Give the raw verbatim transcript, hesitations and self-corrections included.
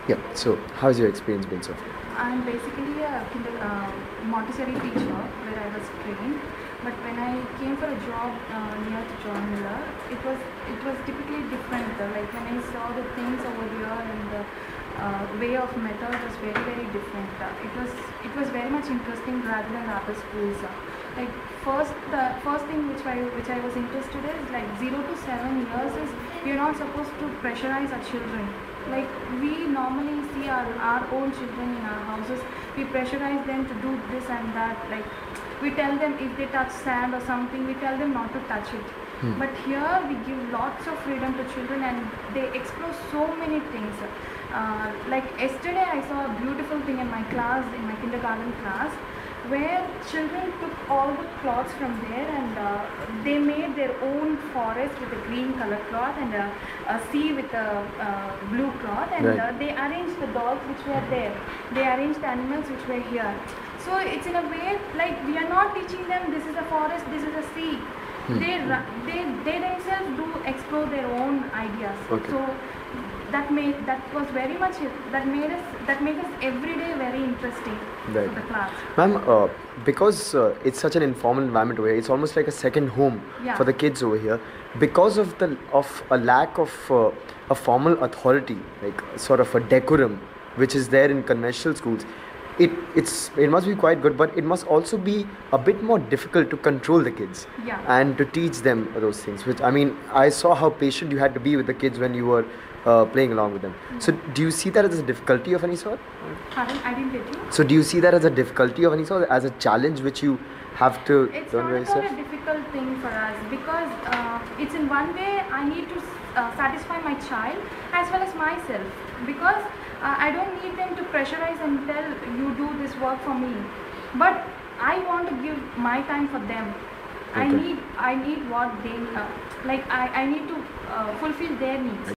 Yeah. So, how's your experience been so far? I'm basically a kinder, uh, Montessori teacher where I was trained. But when I came for a job uh, near to John Miller, it was it was typically different. Uh, like when I saw the things over here and the uh, way of method was very very different. Uh, it was it was very much interesting rather than the other schools. Uh, like first the first thing which I which I was interested in is like zero to seven years is you're not supposed to pressurize our children. Like we normally see our, our own children in our houses, we pressurize them to do this and that. Like we tell them if they touch sand or something, we tell them not to touch it. Hmm. But here we give lots of freedom to children and they explore so many things. Uh, like yesterday I saw a beautiful thing in my class, in my kindergarten class, where children took all the cloths from there and uh, they made their own forest with a green color cloth and a, a sea with a uh, blue cloth, and Right. uh, they arranged the dogs which were there, they arranged the animals which were here. So it's in a way like we are not teaching them this is a forest, this is a sea. Hmm. They, they, they themselves do explore their own ideas. Okay. So that made that was very much that made us that made us every day very interesting Right. for the class. Ma'am, uh, because uh, it's such an informal environment over here, it's almost like a second home Yeah. for the kids over here. Because of the of a lack of uh, a formal authority, like sort of a decorum, which is there in conventional schools, it it's it must be quite good, but it must also be a bit more difficult to control the kids Yeah. and to teach them those things. Which I mean, I saw how patient you had to be with the kids when you were uh, playing along with them. So, do you see that as a difficulty of any sort? Pardon, I didn't get you. So do you see that as a difficulty of any sort, as a challenge which you have to It's learn not by at all yourself? a difficult thing for us because uh, it's in one way I need to uh, satisfy my child as well as myself, because uh, I don't need them to pressurize and tell you do this work for me, but I want to give my time for them. I Okay. need I need what they uh, like. I, I need to uh, fulfill their needs.